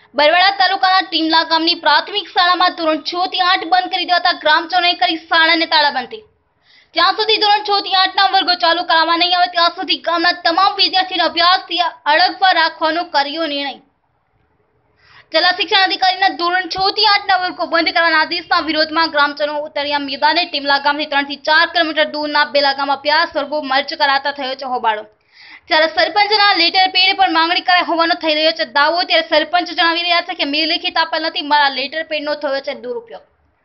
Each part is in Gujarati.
બરવાડા તાલુકાના ટીમલા ગામની પ્રાથમિક શાળામાં ધોરણ 6 થી 8 બંધ કરી દેવાતા ગ્રામજનોએ કરી શાળાને તાળાબંધી। જ્યાં સુધી ધોરણ 6 થી 8 ના વર્ગો ચાલુ કરવામાં નહીં આવે ત્યાં સુધી ગામના તમામ વિદ્યાર્થીઓને અભ્યાસથી અળગવા રાખવાનો કર્યો નિર્ણય। જિલ્લા શિક્ષણ અધિકારીના ધોરણ 6 થી 8 ના વર્ગો બંધ કરવાના આદેશના વિરોધમાં ગ્રામજનો ઉતર્યા મેદાને। ટીમલા ગામથી 3 થી 4 કિલોમીટર દૂરના બેલા ગામ અભ્યાસ વર્ગો મર્જ કરાતા થયો છે હોબાળો। જ્યારે સરપંચના લેટર પેડ પર માંગણી કરાઈ હોવાનો થઈ રહ્યો છે દાવો। ત્યારે સરપંચ જણાવી રહ્યા છે કે મેં લેખિત આપેલ નથી, મારા લેટર પેડનો થયો છે દુરુપયોગ।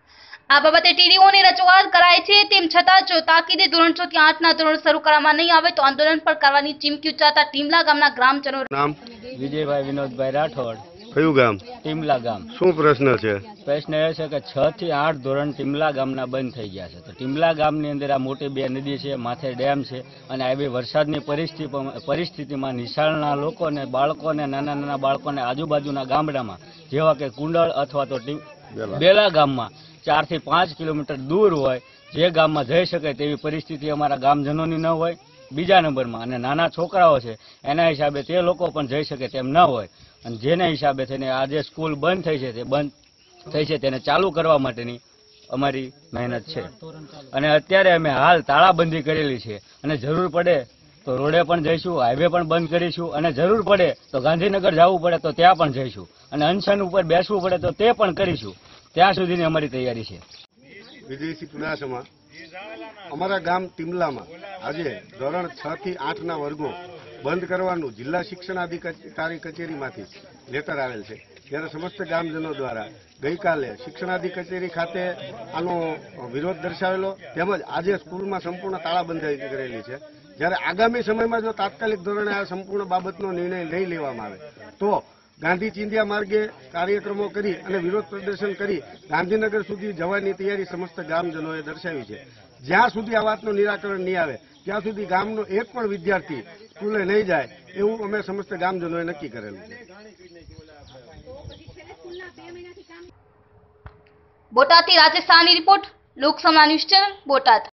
આ બાબતે ટીડીઓની રજૂઆત કરાઈ છે, તેમ છતાં જો તાકીદે ધોરણ 6 થી 8 ના ધોરણ શરૂ કરવામાં નહીં આવે તો આંદોલન પર કરવાની ચીમકી ઉચ્ચારતા ટીમલા ગામના ગ્રામજનો। નામ વિજયભાઈ વિનોદભાઈ રાઠોડ, કયું ગામ? ટીમલા ગામ। શું પ્રશ્ન છે? પ્રશ્ન એ છે કે 6 થી 8 ધોરણ ટીમલા ગામના બંધ થઈ ગયા છે। તો ટીમલા ગામની અંદર આ મોટી બે નદી છે, માથે ડેમ છે અને આવી વરસાદની પરિસ્થિતિમાં નિશાળના લોકોને, બાળકોને, નાના નાના બાળકોને આજુબાજુના ગામડામાં જેવા કે કુંડળ અથવા તો બેલા ગામમાં 4 થી 5 કિલોમીટર દૂર હોય, જે ગામમાં જઈ શકે તેવી પરિસ્થિતિ અમારા ગામજનોની ન હોય। બીજા નંબરમાં અને નાના છોકરાઓ છે એના હિસાબે તે લોકો પણ જઈ શકે તેમ ન હોય અને જેના હિસાબે થઈને આ જે સ્કૂલ બંધ થઈ છે તે બંધ થઈ છે તેને ચાલુ કરવા માટેની અમારી મહેનત છે। અને અત્યારે અમે હાલ તાળાબંધી કરેલી છે અને જરૂર પડે તો રોડે પણ જઈશું, હાઈવે પણ બંધ કરીશું અને જરૂર પડે તો ગાંધીનગર જવું પડે તો ત્યાં પણ જઈશું અને અનશન ઉપર બેસવું પડે તો તે પણ કરીશું। ત્યાં સુધીની અમારી તૈયારી છે। વિજયસિંહ ચુડાસમા। અમારા ગામ ટીમલામાં આજે ધોરણ 6 થી 8 ના વર્ગો બંધ કરવાનું જિલ્લા શિક્ષણ અધિકારી કચેરીમાંથી લેટર આવેલ છે। ત્યારે સમસ્ત ગામજનો દ્વારા ગઈકાલે શિક્ષણાધિકારી કચેરી ખાતે આનો વિરોધ દર્શાવેલો, તેમજ આજે સ્કૂલમાં સંપૂર્ણ તાળાબંધી કરેલી છે। જ્યારે આગામી સમયમાં જો તાત્કાલિક ધોરણે આ સંપૂર્ણ બાબતનો નિર્ણય નહીં લેવામાં આવે તો ગાંધી ચિંધ્યા માર્ગે કાર્યક્રમો કરી અને વિરોધ પ્રદર્શન કરી ગાંધીનગર સુધી જવાની તૈયારી સમસ્ત ગામજનોએ દર્શાવી છે। જ્યાં સુધી આ વાતનું નિરાકરણ નહીં આવે ત્યાં સુધી ગામનો એક પણ વિદ્યાર્થી સ્કૂલે નહીં જાય એવું અમે સમસ્ત ગામજનોએ નક્કી કરેલું છે। બોટાદથી Rajasthani report, Loksama news channel, Botad.